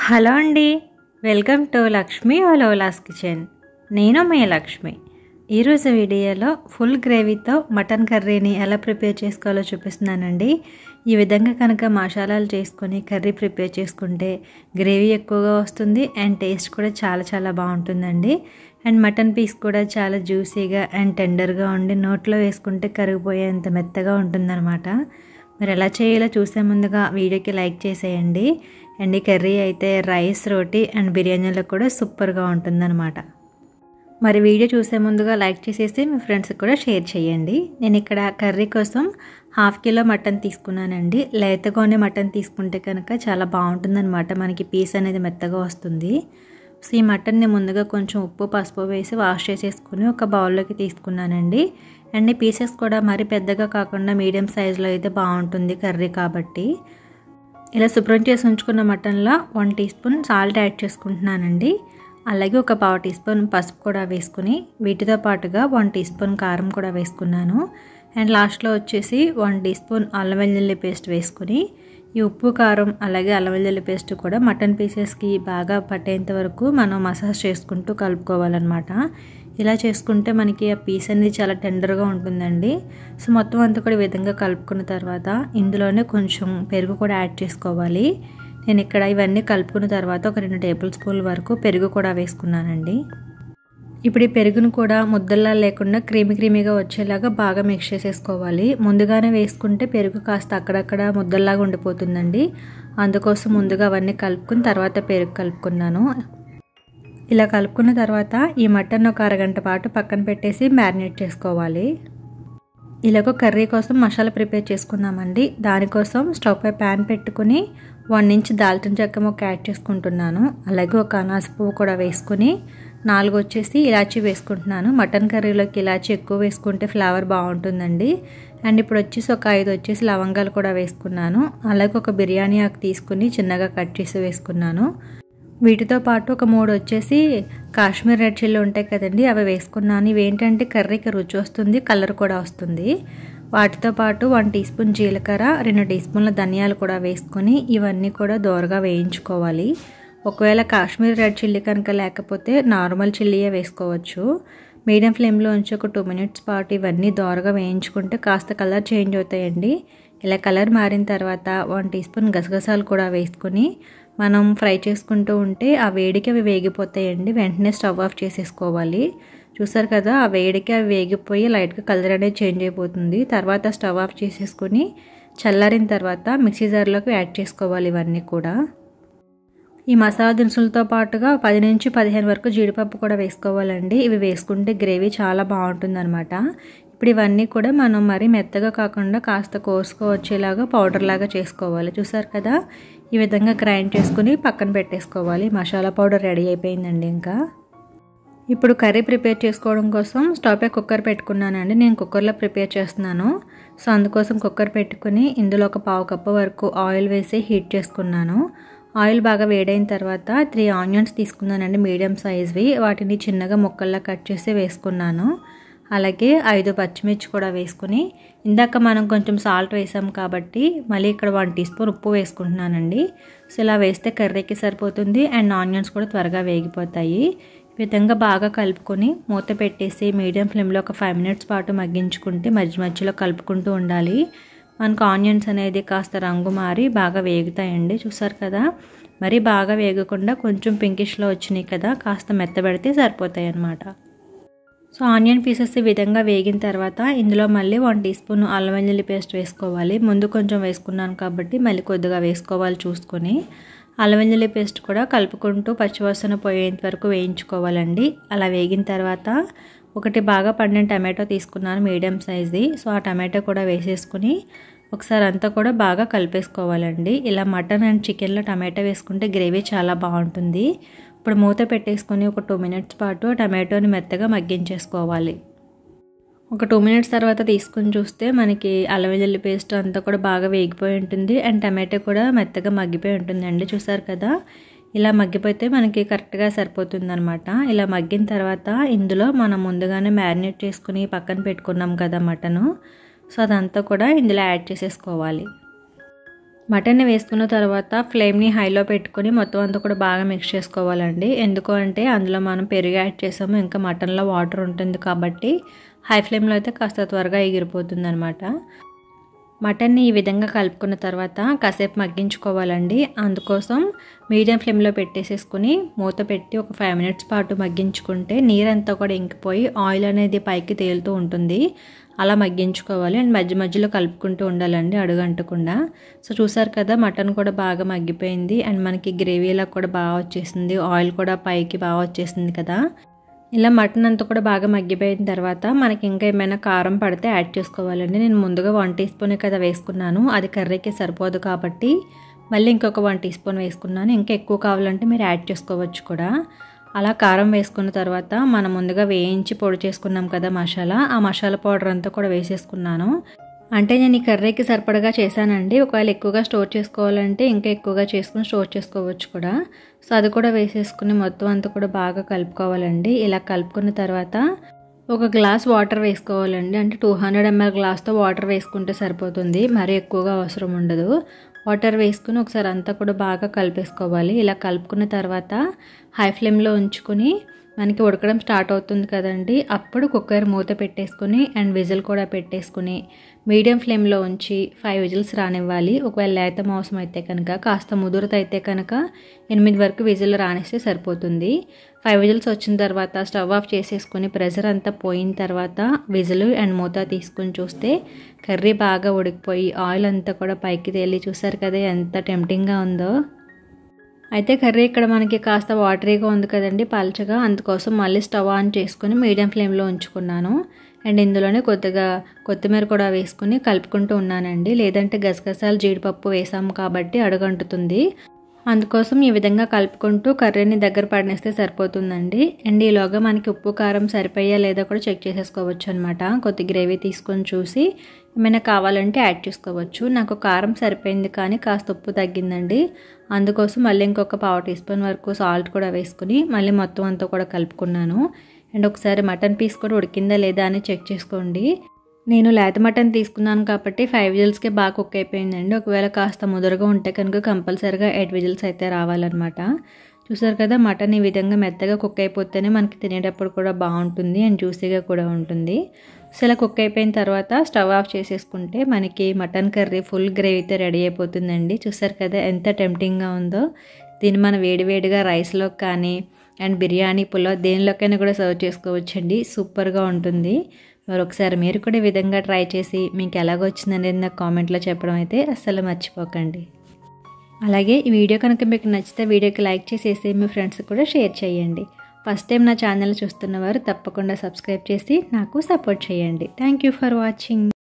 Hello అండి, welcome to Lakshmi ఓలోలాస్ kitchen. నేను మీ లక్ష్మి. ఈరోజు వీడియోలో ఫుల్ గ్రేవీతో మటన్ కర్రీని ఎలా ప్రిపేర్ చేసుకోవాలో చూపిస్తున్నానండి. ఈ విధంగా కనుక మసాలాలు చేసుకొని కర్రీ ప్రిపేర్ చేసుకుంటే గ్రేవీ ఎక్కువగా వస్తుంది అండ్ టేస్ట్ కూడా చాలా బాగుంటుందండి. అండ్ మటన్ పీస్ కూడా చాలా జ్యూసీగా అండ్ టెండర్గా ఉండి నోట్లో వేసుకుంటే కరిగిపోయేంత మెత్తగా ఉంటుందన్నమాట. మరి ఎలా చేయాలో చూసే ముందుగా వీడియోకి లైక్ చేసేయండి. అండ్ ఈ కర్రీ అయితే రైస్, రోటీ అండ్ బిర్యానీలో కూడా సూపర్గా ఉంటుందన్నమాట. మరి వీడియో చూసే ముందుగా లైక్ చేసేసి మీ ఫ్రెండ్స్కి కూడా షేర్ చేయండి. నేను ఇక్కడ కర్రీ కోసం 1/2 కిలో మటన్ తీసుకున్నానండి. లేతగానే మటన్ తీసుకుంటే కనుక చాలా బాగుంటుందన్నమాట. మనకి పీస్ అనేది మెత్తగా వస్తుంది. సో ఈ మటన్ని ముందుగా కొంచెం ఉప్పు, పసుపు వేసి వాష్ చేసేసుకుని ఒక బౌల్లోకి తీసుకున్నానండి. అండ్ పీసెస్ కూడా మరి పెద్దగా కాకుండా మీడియం సైజులో అయితే బాగుంటుంది కర్రీ కాబట్టి. ఇలా శుభ్రం చేసి ఉంచుకున్న మటన్లో 1 టీ స్పూన్ సాల్ట్ యాడ్ చేసుకుంటున్నానండి. అలాగే ఒక 1/2 టీ స్పూన్ పసుపు కూడా వేసుకుని వీటితో పాటుగా 1 టీ స్పూన్ కారం కూడా వేసుకున్నాను. అండ్ లాస్ట్లో వచ్చేసి 1 టీ స్పూన్ అల్లం వెల్లుల్లి పేస్ట్ వేసుకుని ఈ ఉప్పు, కారం అలాగే అల్లం వెల్లుల్లి పేస్ట్ కూడా మటన్ పీసెస్కి బాగా పట్టేంత వరకు మనం మసాజ్ చేసుకుంటూ కలుపుకోవాలన్నమాట. ఇలా చేసుకుంటే మనకి ఆ పీస్ అనేది చాలా టెండర్గా ఉంటుందండి. సో మొత్తం అంతా కూడా ఈ విధంగా కలుపుకున్న తర్వాత ఇందులోనే కొంచెం పెరుగు కూడా యాడ్ చేసుకోవాలి. నేను ఇక్కడ ఇవన్నీ కలుపుకున్న తర్వాత ఒక 2 టేబుల్ స్పూన్ల వరకు పెరుగు కూడా వేసుకున్నానండి. ఇప్పుడు ఈ పెరుగును కూడా ముద్దల్లా లేకుండా క్రీమీగా వచ్చేలాగా బాగా మిక్స్ చేసేసుకోవాలి. ముందుగానే వేసుకుంటే పెరుగు కాస్త అక్కడక్కడ ముద్దల్లాగా ఉండిపోతుందండి. అందుకోసం ముందుగా అవన్నీ కలుపుకుని తర్వాత పెరుగు కలుపుకున్నాను. ఇలా కలుపుకున్న తర్వాత ఈ మటన్ ఒక అరగంట పాటు పక్కన పెట్టేసి మ్యారినేట్ చేసుకోవాలి. ఇలాగ కర్రీ కోసం మసాలా ప్రిపేర్ చేసుకుందామండి. దానికోసం స్టవ్ పై ప్యాన్ పెట్టుకుని 1 ఇంచ్ దాల్చిన చెక్క ముక్క యాడ్ చేసుకుంటున్నాను. అలాగే ఒక అనాస పువ్వు కూడా వేసుకుని 4 వచ్చేసి ఇలాచీ వేసుకుంటున్నాను. మటన్ కర్రీలోకి ఇలాచీ ఎక్కువ వేసుకుంటే ఫ్లేవర్ బాగుంటుందండి. అండ్ ఇప్పుడు వచ్చేసి ఒక 5 వచ్చేసి లవంగాలు కూడా వేసుకున్నాను. అలాగే ఒక బిర్యానీ ఆకు తీసుకుని చిన్నగా కట్ చేసి వేసుకున్నాను. వీటితో పాటు ఒక 3 వచ్చేసి కాశ్మీర్ రెడ్ చిల్లీ ఉంటాయి కదండి, అవి వేసుకున్నాను. ఇవేంటంటే కర్రీకి రుచి వస్తుంది, కలర్ కూడా వస్తుంది. వాటితో పాటు 1 టీ స్పూన్ జీలకర్ర, 2 టీ స్పూన్ల ధనియాలు కూడా వేసుకొని ఇవన్నీ కూడా దోరగా వేయించుకోవాలి. ఒకవేళ కాశ్మీర్ రెడ్ చిల్లీ కనుక లేకపోతే నార్మల్ చిల్లీయే వేసుకోవచ్చు. మీడియం ఫ్లేమ్లో ఉంచి ఒక 2 మినిట్స్ పాటు ఇవన్నీ దోరగా వేయించుకుంటే కాస్త కలర్ చేంజ్ అవుతాయండి. ఇలా కలర్ మారిన తర్వాత 1 టీ స్పూన్ గసగసాలు కూడా వేసుకొని మనం ఫ్రై చేసుకుంటూ ఉంటే ఆ వేడికి అవి వేగిపోతాయండి. వెంటనే స్టవ్ ఆఫ్ చేసేసుకోవాలి. చూసారు కదా, ఆ వేడికి అవి వేగిపోయి లైట్గా కలర్ అనేది చేంజ్ అయిపోతుంది. తర్వాత స్టవ్ ఆఫ్ చేసేసుకొని చల్లారిన తర్వాత మిక్సీ జార్లోకి యాడ్ చేసుకోవాలి ఇవన్నీ కూడా. ఈ మసాలా దినుసులతో పాటుగా 10 నుంచి 15 వరకు జీడిపప్పు కూడా వేసుకోవాలండి. ఇవి వేసుకుంటే గ్రేవీ చాలా బాగుంటుంది అనమాట. ఇప్పుడు ఇవన్నీ కూడా మనం మరీ మెత్తగా కాకుండా కాస్త కోర్సుగా వచ్చేలాగా పౌడర్ లాగా చేసుకోవాలి. చూసారు కదా, ఈ విధంగా గ్రైండ్ చేసుకుని పక్కన పెట్టేసుకోవాలి. మసాలా పౌడర్ రెడీ అయిపోయిందండి. ఇంకా ఇప్పుడు కర్రీ ప్రిపేర్ చేసుకోవడం కోసం స్టవ్ పై కుక్కర్ పెట్టుకున్నానండి. నేను కుక్కర్లో ప్రిపేర్ చేస్తున్నాను. సో అందుకోసం కుక్కర్ పెట్టుకుని ఇందులో ఒక 1/2 కప్పు వరకు ఆయిల్ వేసి హీట్ చేసుకున్నాను. ఆయిల్ బాగా వేడైన తర్వాత 3 ఆనియన్స్ తీసుకున్నానండి, మీడియం సైజ్వి. వాటిని చిన్నగా ముక్కల్లా కట్ చేసి వేసుకున్నాను. అలాగే 5 పచ్చిమిర్చి కూడా వేసుకుని ఇందాక మనం కొంచెం సాల్ట్ వేసాం కాబట్టి మళ్ళీ ఇక్కడ 1 టీ స్పూన్ ఉప్పు వేసుకుంటున్నానండి. సో ఇలా వేస్తే కర్రీకి సరిపోతుంది అండ్ ఆనియన్స్ కూడా త్వరగా వేగిపోతాయి. ఈ విధంగా బాగా కలుపుకొని మూత పెట్టేసి మీడియం ఫ్లేమ్లో ఒక 5 మినిట్స్ పాటు మగ్గించుకుంటే మధ్యలో కలుపుకుంటూ ఉండాలి. మనకు ఆనియన్స్ అనేది కాస్త రంగు మారి బాగా వేగుతాయండి. చూసారు కదా, మరి బాగా వేగకుండా కొంచెం పింకిష్లో వచ్చినాయి కదా, కాస్త మెత్తబెడితే సరిపోతాయి అన్నమాట. సో ఆనియన్ పీసెస్ ఈ విధంగా వేగిన తర్వాత ఇందులో మళ్ళీ 1 టీ స్పూన్ అల్లం వెల్లుల్లి పేస్ట్ వేసుకోవాలి. ముందు కొంచెం వేసుకున్నాను కాబట్టి మళ్ళీ కొద్దిగా వేసుకోవాలి చూసుకొని. అల్లం వెల్లుల్లి పేస్ట్ కూడా కలుపుకుంటూ పచ్చివాసన పోయేంత వరకు వేయించుకోవాలండి. అలా వేగిన తర్వాత ఒకటి బాగా పండిన టమాటో తీసుకున్నాను, మీడియం సైజ్ది. సో ఆ టమాటో కూడా వేసేసుకుని ఒకసారి అంతా కూడా బాగా కలిపేసుకోవాలండి. ఇలా మటన్ అండ్ చికెన్లో టమాటో వేసుకుంటే గ్రేవీ చాలా బాగుంటుంది. ఇప్పుడు మూత పెట్టేసుకొని ఒక 2 మినిట్స్ పాటు టమాటోని మెత్తగా మగ్గించేసుకోవాలి. ఒక 2 మినిట్స్ తర్వాత తీసుకుని చూస్తే మనకి అల్లం వెల్లుల్లి పేస్ట్ అంతా కూడా బాగా వేగిపోయి ఉంటుంది అండ్ టమాటో కూడా మెత్తగా మగ్గిపోయి ఉంటుందండి. చూసారు కదా, ఇలా మగ్గిపోతే మనకి కరెక్ట్గా సరిపోతుంది అనమాట. ఇలా మగ్గిన తర్వాత ఇందులో మనం ముందుగానే మ్యారినేట్ చేసుకుని పక్కన పెట్టుకున్నాం కదా మటను, సో అదంతా కూడా ఇందులో యాడ్ చేసేసుకోవాలి. మటన్ని వేసుకున్న తర్వాత ఫ్లేమ్ని హైలో పెట్టుకొని మొత్తం అంతా కూడా బాగా మిక్స్ చేసుకోవాలండి. ఎందుకు అంటే అందులో మనం పెరుగు యాడ్ చేసాము, ఇంకా మటన్లో వాటర్ ఉంటుంది కాబట్టి హై ఫ్లేమ్లో అయితే కాస్త త్వరగా ఎగిరిపోతుంది అనమాట. మటన్ని ఈ విధంగా కలుపుకున్న తర్వాత కాసేపు మగ్గించుకోవాలండి. అందుకోసం మీడియం ఫ్లేమ్లో పెట్టేసేసుకుని మూత పెట్టి ఒక 5 మినిట్స్ పాటు మగ్గించుకుంటే నీరంతా కూడా ఇంకిపోయి ఆయిల్ అనేది పైకి తేలుతూ ఉంటుంది. అలా మగ్గించుకోవాలి అండ్ మధ్య మధ్యలో కలుపుకుంటూ ఉండాలండి అడుగంటకుండా. సో చూసారు కదా మటన్ కూడా బాగా మగ్గిపోయింది అండ్ మనకి గ్రేవీలా కూడా బాగా వచ్చేసింది, ఆయిల్ కూడా పైకి బాగా వచ్చేసింది కదా. ఇలా మటన్ అంతా కూడా బాగా మగ్గిపోయిన తర్వాత మనకి ఇంకా ఏమైనా కారం పడితే యాడ్ చేసుకోవాలండి. నేను ముందుగా 1 టీ స్పూన్ కదా వేసుకున్నాను, అది కర్రీకి సరిపోదు కాబట్టి మళ్ళీ ఇంకొక 1 టీ స్పూన్ వేసుకున్నాను. ఇంకా ఎక్కువ కావాలంటే మీరు యాడ్ చేసుకోవచ్చు కూడా. అలా కారం వేసుకున్న తర్వాత మనం ముందుగా వేయించి పొడి చేసుకున్నాం కదా మసాలా, ఆ మసాలా పౌడర్ అంతా కూడా వేసేసుకున్నాను. అంటే నేను ఈ కర్రీకి సరిపడగా చేశానండి. ఒకవేళ ఎక్కువగా స్టోర్ చేసుకోవాలంటే ఇంకా ఎక్కువగా చేసుకుని స్టోర్ చేసుకోవచ్చు కూడా. సో అది కూడా వేసేసుకుని మొత్తం అంతా కూడా బాగా కలుపుకోవాలండి. ఇలా కలుపుకున్న తర్వాత ఒక గ్లాస్ వాటర్ వేసుకోవాలండి. అంటే 200 ml గ్లాస్తో వాటర్ వేసుకుంటే సరిపోతుంది, మరీ ఎక్కువగా అవసరం ఉండదు. వాటర్ వేసుకుని ఒకసారి అంతా కూడా బాగా కలిపేసుకోవాలి. ఇలా కలుపుకున్న తర్వాత హై ఫ్లేమ్లో ఉంచుకొని మనకి ఉడకడం స్టార్ట్ అవుతుంది కదండి, అప్పుడు కుక్కర్ మూత పెట్టేసుకుని అండ్ విజిల్ కూడా పెట్టేసుకుని మీడియం ఫ్లేమ్లో ఉంచి 5 విజిల్స్ రానివ్వాలి. ఒకవేళ లేత మాంసం అయితే కనుక, కాస్త ముదురుత అయితే కనుక 8 వరకు విజిల్ రానిస్తే సరిపోతుంది. 5 విజిల్స్ వచ్చిన తర్వాత స్టవ్ ఆఫ్ చేసేసుకుని ప్రెషర్ అంతా పోయిన తర్వాత విజిల్ అండ్ మూత తీసుకుని చూస్తే కర్రీ బాగా ఉడికిపోయి ఆయిల్ అంతా కూడా పైకి తేలి చూసారు కదా ఎంత టెంప్టింగ్గా ఉందో. అయితే కర్రీ ఇక్కడ మనకి కాస్త వాటరీగా ఉంది కదండి పల్చగా, అందుకోసం మళ్ళీ స్టవ్ ఆన్ చేసుకుని మీడియం ఫ్లేమ్లో ఉంచుకున్నాను. అండ్ ఇందులోనే కొద్దిగా కొత్తిమీర కూడా వేసుకుని కలుపుకుంటూ ఉన్నానండి. లేదంటే గసగసాలు జీడిపప్పు వేసాము కాబట్టి అడుగంటుతుంది. అందుకోసం ఈ విధంగా కలుపుకుంటూ కర్రీని దగ్గర పడినేస్తే సరిపోతుందండి. అండ్ ఈలోగా మనకి ఉప్పు కారం సరిపోయా లేదా కూడా చెక్ చేసేసుకోవచ్చు అనమాట. కొద్ది గ్రేవీ తీసుకొని చూసి ఏమైనా కావాలంటే యాడ్ చేసుకోవచ్చు. నాకు కారం సరిపోయింది కానీ కాస్త ఉప్పు తగ్గిందండి. అందుకోసం మళ్ళీ ఇంకొక 1/2 టీ స్పూన్ వరకు సాల్ట్ కూడా వేసుకుని మళ్ళీ మొత్తం అంతా కూడా కలుపుకున్నాను. అండ్ ఒకసారి మటన్ పీస్ కూడా ఉడికిందా లేదా అని చెక్ చేసుకోండి. నేను లేత మటన్ తీసుకున్నాను కాబట్టి 5 విజిల్స్కే బాగా కుక్ అయిపోయిందండి. ఒకవేళ కాస్త ముదురుగా ఉంటే కనుక కంపల్సరీగా 8 విజిల్స్ అయితే రావాలన్నమాట. చూసారు కదా మటన్ ఈ విధంగా మెత్తగా కుక్ అయిపోతేనే మనకి తినేటప్పుడు కూడా బాగుంటుంది అండ్ జ్యూసీగా కూడా ఉంటుంది. సో ఇలా కుక్ అయిపోయిన తర్వాత స్టవ్ ఆఫ్ చేసేసుకుంటే మనకి మటన్ కర్రీ ఫుల్ గ్రేవీతో రెడీ అయిపోతుందండి. చూసారు కదా ఎంత టెంప్టింగ్గా ఉందో. దీన్ని మనం వేడివేడిగా రైస్లో కానీ అండ్ బిర్యానీ పులావ్ దేనిలోకైనా కూడా సర్వ్ చేసుకోవచ్చండి, సూపర్గా ఉంటుంది. మరొకసారి మీరు కూడా ఈ విధంగా ట్రై చేసి మీకు ఎలాగొచ్చిందనేది నాకు కామెంట్లో చెప్పడం అయితే అస్సలు మర్చిపోకండి. అలాగే ఈ వీడియో కనుక మీకు నచ్చితే వీడియోకి లైక్ చేసేసి మీ ఫ్రెండ్స్కి కూడా షేర్ చేయండి. ఫస్ట్ టైం నా ఛానల్ చూస్తున్నవారు తప్పకుండా సబ్స్క్రైబ్ చేసి నాకు సపోర్ట్ చేయండి. Thank you for watching.